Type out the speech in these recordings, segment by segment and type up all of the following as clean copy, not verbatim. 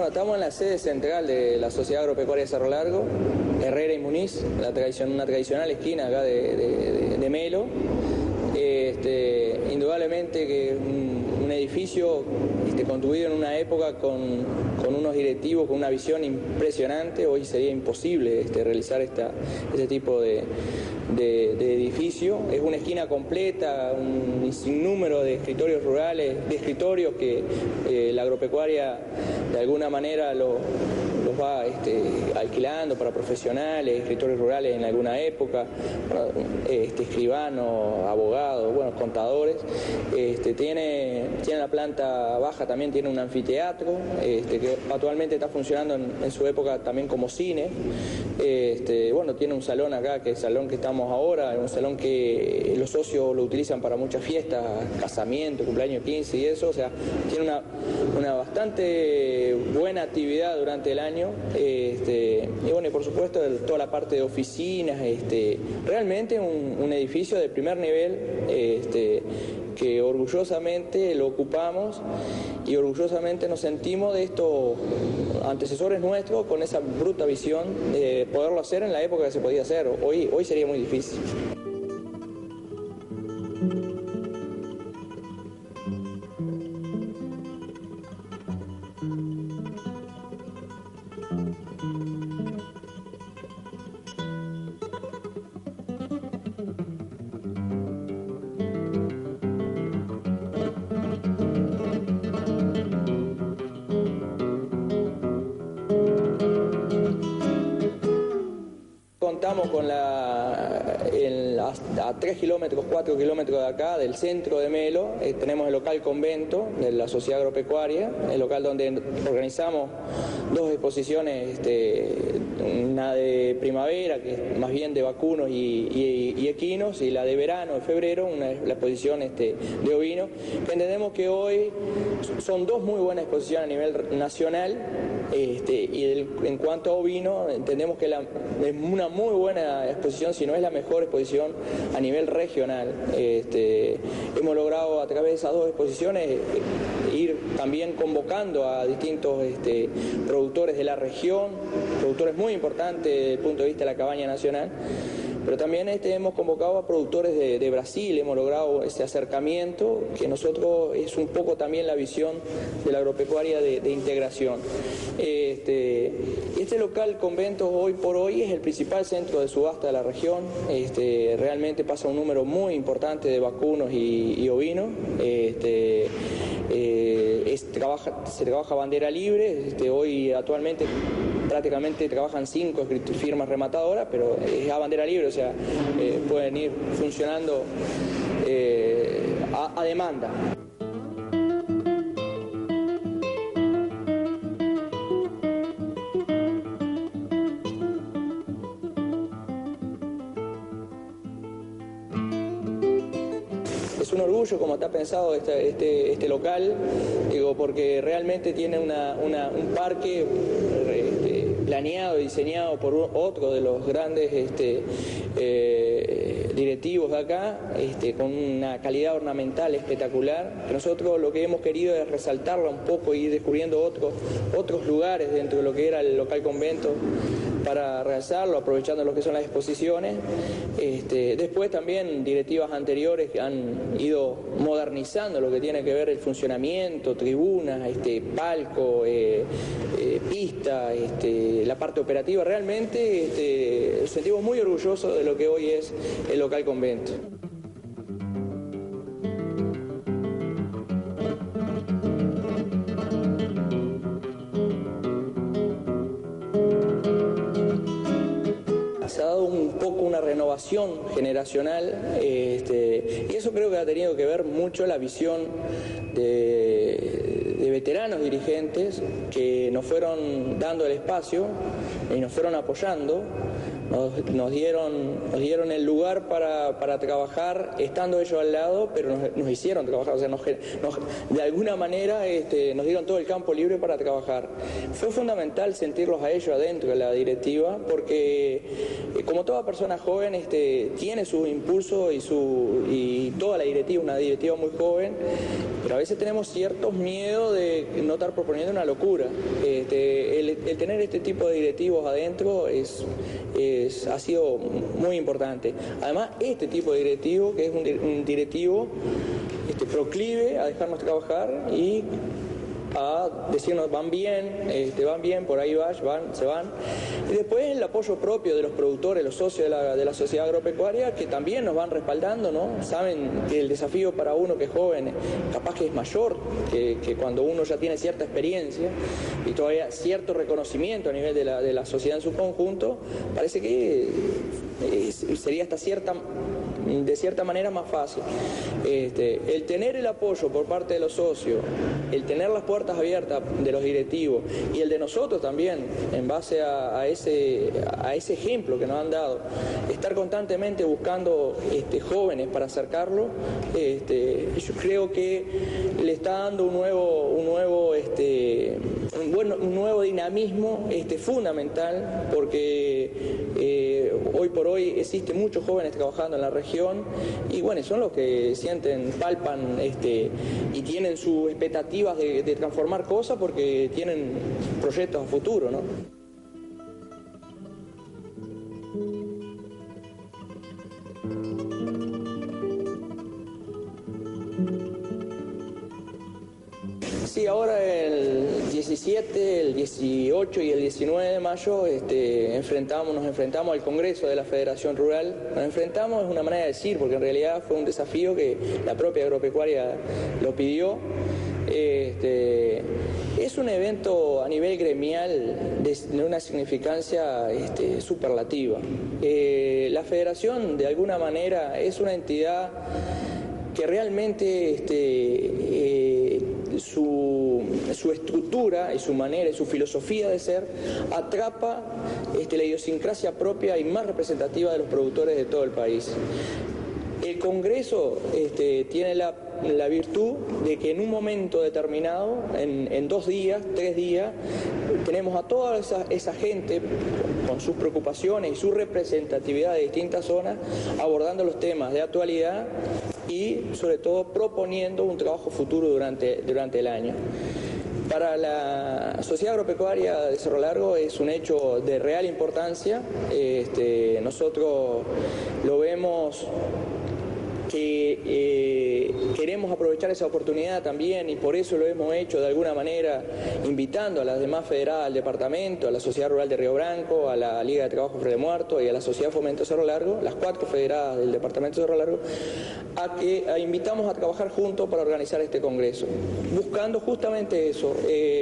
Bueno, estamos en la sede central de la Sociedad Agropecuaria de Cerro Largo, Herrera y Muniz, una tradicional esquina acá de Melo. Indudablemente que un edificio construido en una época con unos directivos, con una visión impresionante. Hoy sería imposible realizar este tipo de edificio. Es una esquina completa, un sinnúmero de escritorios rurales, de escritorios que la agropecuaria de alguna manera los va alquilando para profesionales, escritores rurales en alguna época, escribanos, abogados, bueno, contadores. Tiene la planta baja, también tiene un anfiteatro que actualmente está funcionando en su época también como cine. Bueno, tiene un salón acá, que es el salón que estamos ahora, un salón que los socios lo utilizan para muchas fiestas, casamiento, cumpleaños 15 y eso, o sea, tiene una bastante buena actividad durante el año. Y bueno, y por supuesto toda la parte de oficinas, realmente un edificio de primer nivel, que orgullosamente lo ocupamos y orgullosamente nos sentimos de estos antecesores nuestros con esa bruta visión de poderlo hacer en la época que se podía hacer. Hoy sería muy difícil. Contamos con a 3 kilómetros, 4 kilómetros de acá, del centro de Melo, tenemos el local convento de la Sociedad Agropecuaria, el local donde organizamos dos exposiciones, una de primavera, que es más bien de vacunos y equinos, y la de verano, de febrero, la exposición de ovinos, que entendemos que hoy son dos muy buenas exposiciones a nivel nacional. En cuanto a ovino, entendemos que es una muy buena exposición, si no es la mejor exposición a nivel regional. Hemos logrado a través de esas dos exposiciones ir también convocando a distintos productores de la región, productores muy importantes desde el punto de vista de la cabaña nacional. Pero también hemos convocado a productores de Brasil, hemos logrado ese acercamiento, que nosotros es un poco también la visión de la agropecuaria de integración. Este local convento hoy por hoy es el principal centro de subasta de la región, realmente pasa un número muy importante de vacunos y ovinos. Se trabaja bandera libre, hoy actualmente prácticamente trabajan 5 firmas rematadoras, pero es a bandera libre, o sea, pueden ir funcionando a demanda. Es un orgullo como está pensado este local, porque realmente tiene un parque planeado y diseñado por otro de los grandes directivos de acá, con una calidad ornamental espectacular. Nosotros lo que hemos querido es resaltarla un poco y ir descubriendo otros lugares dentro de lo que era el local convento para realzarlo, aprovechando lo que son las exposiciones. Después también directivas anteriores que han ido modernizando lo que tiene que ver el funcionamiento, tribunas, palco, pista, la parte operativa. Realmente nos sentimos muy orgullosos de lo que hoy es el local convento. Se ha dado un poco una renovación generacional, y eso creo que ha tenido que ver mucho la visión de veteranos dirigentes que nos fueron dando el espacio y nos fueron apoyando, nos dieron el lugar para trabajar estando ellos al lado, pero nos hicieron trabajar, o sea, de alguna manera nos dieron todo el campo libre para trabajar. Fue fundamental sentirlos a ellos adentro de la directiva, porque como toda persona joven tiene sus impulsos y toda la directiva, una directiva muy joven, pero a veces tenemos ciertos miedos de no estar proponiendo una locura. El tener este tipo de directivos adentro ha sido muy importante. Además, este tipo de directivo, que es un directivo proclive a dejarnos trabajar y a decirnos van bien, por ahí se van. Y después el apoyo propio de los productores, los socios de la sociedad agropecuaria, que también nos van respaldando, ¿no? Saben que el desafío para uno que es joven capaz que es mayor que cuando uno ya tiene cierta experiencia y todavía cierto reconocimiento a nivel de la sociedad en su conjunto. Parece que sería de cierta manera más fácil. El tener el apoyo por parte de los socios, el tener las puertas abiertas de los directivos y el de nosotros también, en base a ese ejemplo que nos han dado, estar constantemente buscando jóvenes para acercarlo, yo creo que le está dando un nuevo dinamismo fundamental, porque hoy por hoy existen muchos jóvenes trabajando en la región y bueno, son los que sienten, palpan y tienen sus expectativas de transformar cosas porque tienen proyectos a futuro, ¿no? Sí, ahora el 17, el 18 y el 19 de mayo nos enfrentamos al Congreso de la Federación Rural. Nos enfrentamos es una manera de decir, porque en realidad fue un desafío que la propia agropecuaria lo pidió. Es un evento a nivel gremial de una significancia superlativa. La Federación, de alguna manera, es una entidad que realmente su estructura y su manera y su filosofía de ser atrapa la idiosincrasia propia y más representativa de los productores de todo el país. El Congreso tiene la virtud de que en un momento determinado, en 2 días, 3 días, tenemos a toda esa gente con sus preocupaciones y su representatividad de distintas zonas abordando los temas de actualidad y sobre todo proponiendo un trabajo futuro durante el año. Para la Sociedad Agropecuaria de Cerro Largo es un hecho de real importancia. Nosotros lo vemos que queremos aprovechar esa oportunidad también y por eso lo hemos hecho de alguna manera invitando a las demás federadas del departamento, a la Sociedad Rural de Río Branco, a la Liga de Trabajo Frede Muerto y a la Sociedad Fomento Cerro Largo, las 4 federadas del departamento de Cerro Largo, a que invitamos a trabajar juntos para organizar este congreso, buscando justamente eso,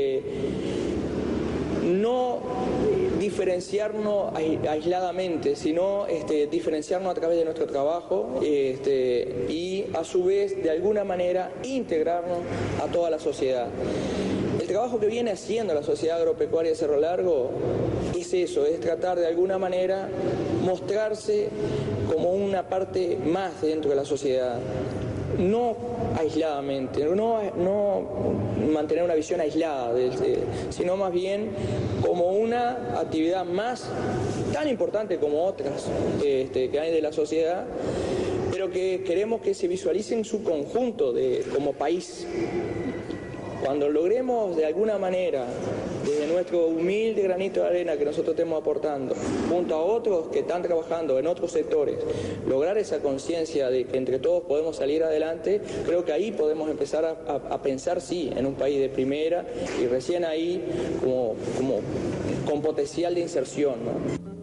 no diferenciarnos aisladamente, sino diferenciarnos a través de nuestro trabajo y a su vez de alguna manera integrarnos a toda la sociedad. El trabajo que viene haciendo la Sociedad Agropecuaria de Cerro Largo es eso, es tratar de alguna manera mostrarse como una parte más dentro de la sociedad. No aisladamente, no mantener una visión aislada, sino más bien como una actividad más tan importante como otras que hay de la sociedad, pero que queremos que se visualice en su conjunto como país. Cuando logremos de alguna manera, desde nuestro humilde granito de arena que nosotros estemos aportando, junto a otros que están trabajando en otros sectores, lograr esa conciencia de que entre todos podemos salir adelante, creo que ahí podemos empezar a pensar, sí, en un país de primera y recién ahí como con potencial de inserción, ¿no?